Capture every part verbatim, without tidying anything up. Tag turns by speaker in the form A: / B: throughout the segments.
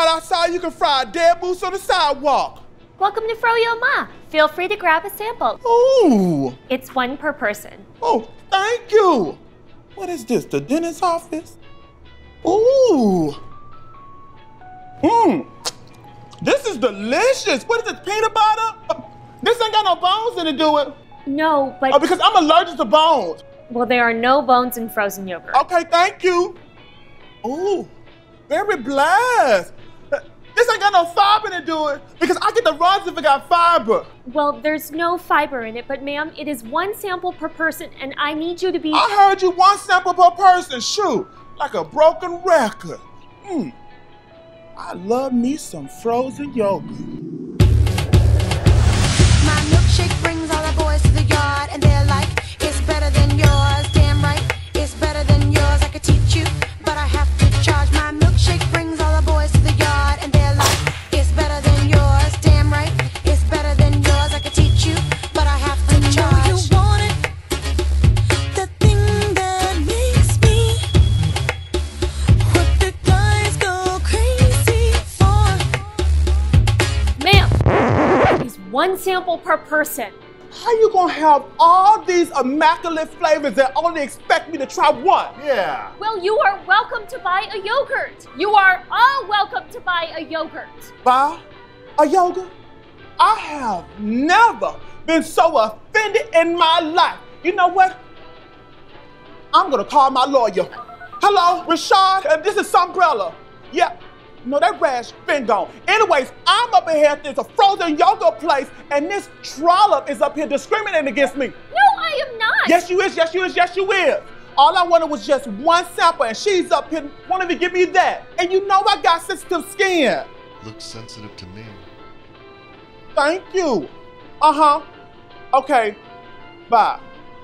A: outside, you can fry dead moose on the sidewalk.
B: Welcome to Froyo Ma. Feel free to grab a sample.
A: Ooh.
B: It's one per person.
A: Oh, thank you. What is this, the dentist's office? Ooh. Mmm. This is delicious. What is this, peanut butter? Uh, this ain't got no bones in it, do it?
B: No, but...
A: Oh, because I'm allergic to bones.
B: Well, there are no bones in frozen yogurt.
A: Okay, thank you. Ooh, very blessed. Uh, This ain't got no fiber in it, do it? Because I get the runs if it got fiber.
B: Well, there's no fiber in it, but ma'am, it is one sample per person, and I need you to be...
A: I heard you one sample per person. Shoot, like a broken record. Hmm. I love me some frozen yogurt.
C: My milkshake brings all the boys to the yard, and they're like, it's better than yours. Damn right, it's better than yours. I could teach you, but I have to charge. My milkshake brings all the boys to the yard, and they're like, it's better than yours. Damn right, it's better than yours. I could teach you, but I have to charge. You want it, the thing that makes me, what the guys go crazy for.
B: Ma'am, it's one sample per person.
A: How you gonna have all these immaculate flavors and only expect me to try one?
D: Yeah.
B: Well, you are welcome to buy a yogurt. You are all welcome to buy a yogurt.
A: Buy a yogurt? I have never been so offended in my life. You know what? I'm gonna call my lawyer. Hello, Rashad, uh, this is Sunbrella. Yeah, no, that rash been gone. Anyways, I'm up in here at this a frozen yogurt place, and this trollop is up here discriminating against me.
B: No, I am not.
A: Yes, you is, yes, you is, yes, you is. All I wanted was just one sample, and she's up here wanting to give me that. And you know I got sensitive skin.
D: Looks sensitive to me.
A: Thank you. Uh-huh. Okay, bye.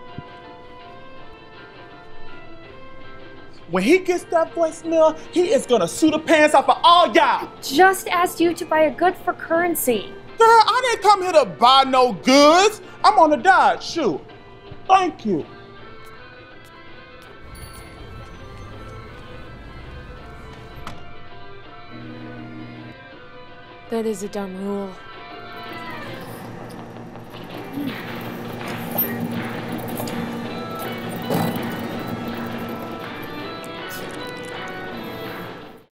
A: When he gets that voicemail, he is gonna sue the pants off of all y'all.
B: Just asked you to buy a good for currency.
A: Girl, I didn't come here to buy no goods. I'm on a diet, shoot. Thank you.
B: That is a dumb rule.